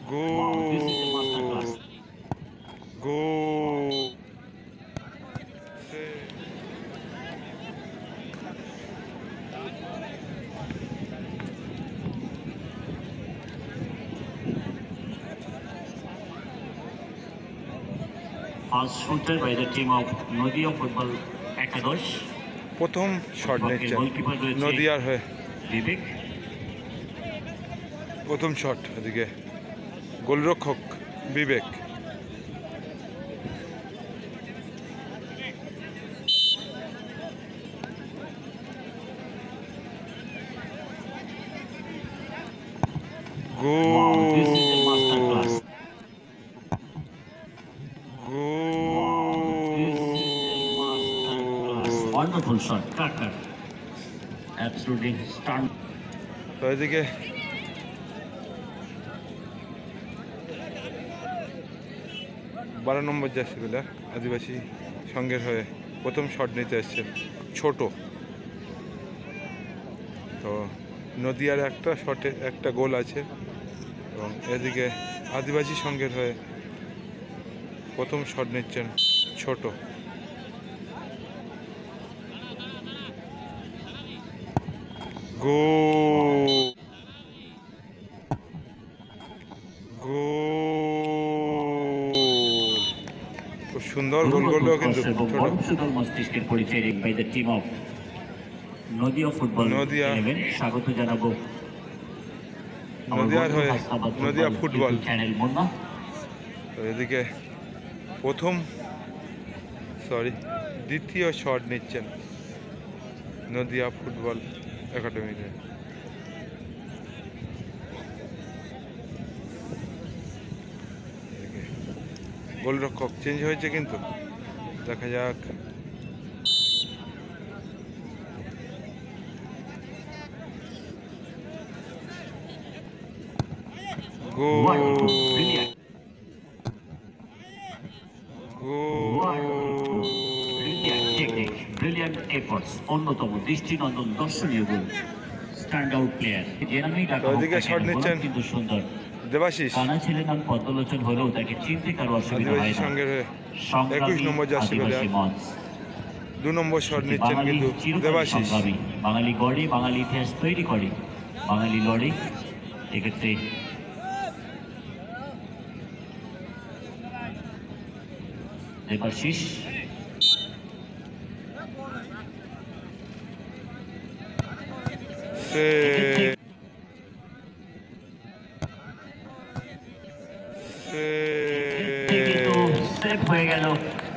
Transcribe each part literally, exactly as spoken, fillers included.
Go. Go. First shooter by the team of Nodia Football Academy. প্রথম shot নিচ্ছেন নদিয়ার হয়ে বিবেক। প্রথম শট এদিকে গোলরক্ষক বিবেক। গোল Wonderful shot, Carter. Absolutely stunned. তো এদিকে বারো নম্বর জার্সি প্লেয়ার আদিবাসী সংঘের হয়ে প্রথম শট নিতে এসছেন ছোট। তো নদিয়ার একটা শটে একটা গোল আছে এবং এদিকে আদিবাসী সংঘের হয়ে প্রথম শট নিচ্ছেন ছোট। গোল গোল খুব সুন্দর গোল করলো কিন্তু সুন্দর মস্তিষ্কের পরিচয় by the team of Nadia football Nadia স্বাগত জানাবো নদিয়ার হয়ে নদিয়া ফুটবল চ্যানেল মুন্না। তো এদিকে প্রথম সরি দ্বিতীয় শট নিচ্ছেন নদিয়া ফুটবল একাডেমিতে। গোলরক্ষক চেঞ্জ হয়েছে কিন্তু দেখা যাক। গোল ব্রিলিয়ান্ট এফোর্টস অন্যতম দৃষ্টিনন্দন দর্শনীয় গোল স্ট্যান্ড আউট প্লেয়ার ওইদিকে শট নিচ্ছেন কিন্তু সুন্দর দেবাশিস। কানা ছেলের নাম পদ্মলোচন হলেও তাকে চিনতে কারো অসুবিধা হয় না। সঙ্গে একুশ নম্বর জার্সি প্লেয়ার দু নম্বর শট নিচ্ছেন কিন্তু দেবাশিস। বাঙালি গড়ে বাঙালি ইতিহাস তৈরি করে বাঙালি লড়ে এক্ষেত্রে দেবাশিস হয়ে গেল।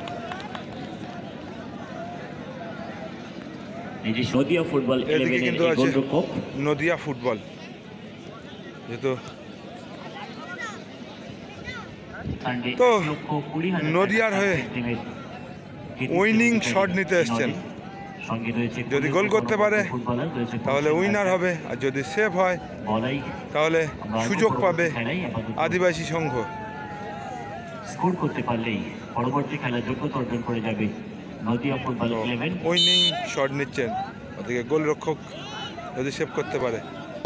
নদিয়া ফুটবল কিন্তু আছে নদিয়া ফুটবল যেহেতু তো নদিয়ার হয়ে উইনিং শট নিতে এসছেন। যদি গোল করতে পারে তাহলে উইনার হবে, আর যদি সেভ হয় তাহলে সুযোগ পাবে আদিবাসী সংঘ। স্কোর করতে পারলেই পরবর্তী খেলার যোগ্যতা অর্জন করে যাবে Nadia football eleven. Winning shot নিচ্ছেন ওদিকে গোলরক্ষক যদি সেভ করতে পারে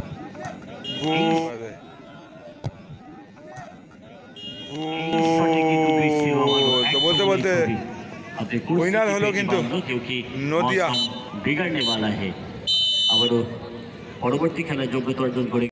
তো বলতে বলতে উইনার হলো কিন্তু নদিয়া। বিগাড়নে वाला है আবারও পরবর্তী খেলার যোগ্যতা অর্জন করে